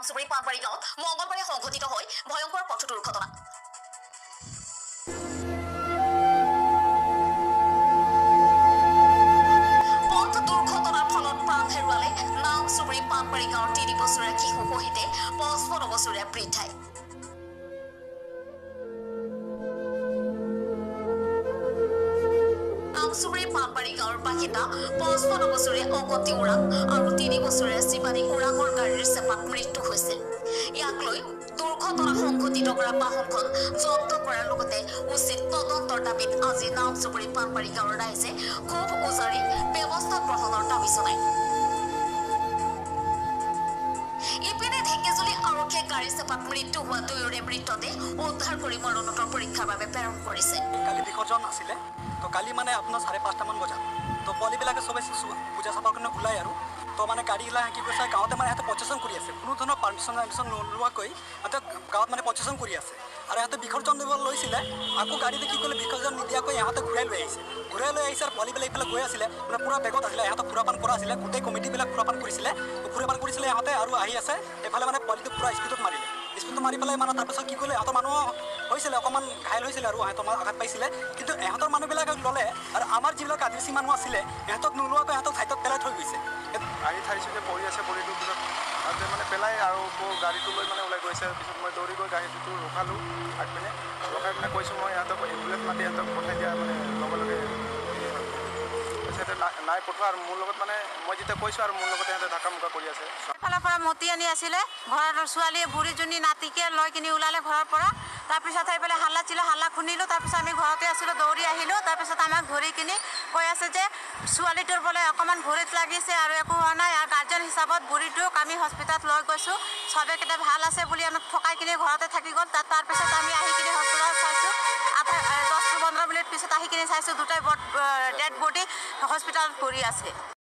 নামচুবুৰী পানবাৰী গাঁৱত মঙলবাৰে সংঘটিত হয় ভয়ংকৰ পথ দুৰ্ঘটনা। পথ দুৰ্ঘটনাৰ ফলত প্ৰাণ হেৰুৱালে নামচুবুৰী পানবাৰী গাঁৱৰ ৩ বছৰীয়া শিশু সহিতে ৫৫ বছৰীয়া বৃদ্ধাই। নামচুবুৰী পানবাৰী গাঁৱৰ বাসিন্দা ৫৫ বছৰীয়া অগতি ওৰাং আৰু ৩ বছৰীয়া শিৱানী ওৰাঙৰ গাড়ীৰ চেপাত মৃত্যু হৈছিল। ইয়াক লৈ দুৰ্ঘটনা সংঘটিত কৰা বাহনখন জব্দ কৰাৰ লগতে উচিত তদন্তৰ দাবীত আজি নামচুবুৰী পানবাৰী গাঁৱৰ ৰাইজে ক্ষোভ উজাৰি ব্যৱস্থা গ্ৰহণৰ দাবী জনায়। ইপিনে ঢেকিয়াজুলি আৰক্ষীয়ে গাড়ীৰ চেপাত মৃত্যু হোৱা দুয়োৰে মৃতদেহ উদ্ধাৰ কৰি মৰণোত্তৰ পৰীক্ষাৰ বাবে প্ৰেৰণ কৰিছে। কালি বিসৰ্জন আছিলে, তো কালি মানে আপোনাৰ ৫:৩০ বজাত তো পোৱালিবিলাকে চবে পূজা চাবৰ কাৰণে ওলাই আৰু তো মানে গাড়ীগিলা কি কৰিছে গাঁৱতে মানে সিহঁতে প্ৰচেছন কৰি আছে, কোনো ধৰণৰ পাৰ্মিশ্যন নোলোৱাকৈ সিহঁতে গাঁৱত মানে প্ৰচেছন কৰি আছে আৰু সিহঁতে বিসৰ্জন দিব লৈছিলে। আকৌ গাড়ীতে কি কৰিলে বিসৰ্জন নিদিয়াকৈ ইহঁতে ঘূৰাই লৈ আহিছে আৰু পোৱালিবিলাক এইফালে গৈ আছিলে মানে পূৰা বেগত আছিলে, ইহঁতক সুৰাপান কৰা আছিলে, গোটেই কমিটিবিলাক সুৰাপান কৰিছিলে ইহঁতে আৰু আহি আছে এইফালে মানে পোৱালিটো পূৰা স্পীডত মাৰি পেলাই মানে তাৰপিছত কি কৰিলে ইহঁতৰ মানুহ হৈছিলে অকণমান ঘাইল হৈছিলে আৰু ইহঁতৰ আঘাত পাইছিলে, কিন্তু ইহঁতৰ মানুহবিলাকক ল'লে আৰু আমাৰ যিবিলাক আদিবাসী মানুহ আছিলে ইহঁতক নোলোৱাকৈ ইহঁতক ঠাইত পেলাই থৈ গৈছে। আহি চাইছোঁ যে পৰি আছে, বডিটোৰ পিছত তাতে মানে পেলাই আৰু গাড়ীটো লৈ মানে ওলাই গৈছে। পিছত মই দৌৰি গৈ গাড়ীটো ৰখালোঁ, ৰখাই পিনে কৈছোঁ মই ইহঁতক এম্বুলেঞ্চ মাতি ইহঁতক পঠাই দিয়া মানে লগে লগে সিহঁতে নাই পঠোৱা আৰু মোৰ লগত মানে মই যেতিয়া কৈছোঁ আৰু মোৰ লগতে সিহঁতে ধাক্কা মুক্কা কৰি আছে। এফালৰ পৰা মতি আনি আছিলে, ঘৰৰ ছোৱালীয়ে বুঢ়ীজনী নাতিকে লৈ কিনি ওলালে ঘৰৰ পৰা। তাৰপিছত আহি পেলাই হাল্লা খুন্দিলোঁ। তাৰপিছত আমি ঘৰতে আছিলোঁ, দৌৰি আহিলোঁ। তাৰপিছত আমাক ধৰি কিনি কৈ আছে যে ছোৱালীটোৰ বোলে অকণমান ভৰিত লাগিছে আৰু একো হোৱা নাই, আৰু গাৰ্জেন হিচাপত বুঢ়ীটোক আমি হস্পিটালত লৈ গৈছোঁ, চবেকেইটা ভাল আছে বুলি আমাক ঠকাই কিনি ঘৰতে থাকি গ'ল। তাৰপিছত আমি আহি কিনি হস্পিটালত চাইছোঁ, 10-15 মিনিট পিছত আহি কিনি চাইছোঁ দুটাই ডেড বডি হস্পিটালত পৰি আছে।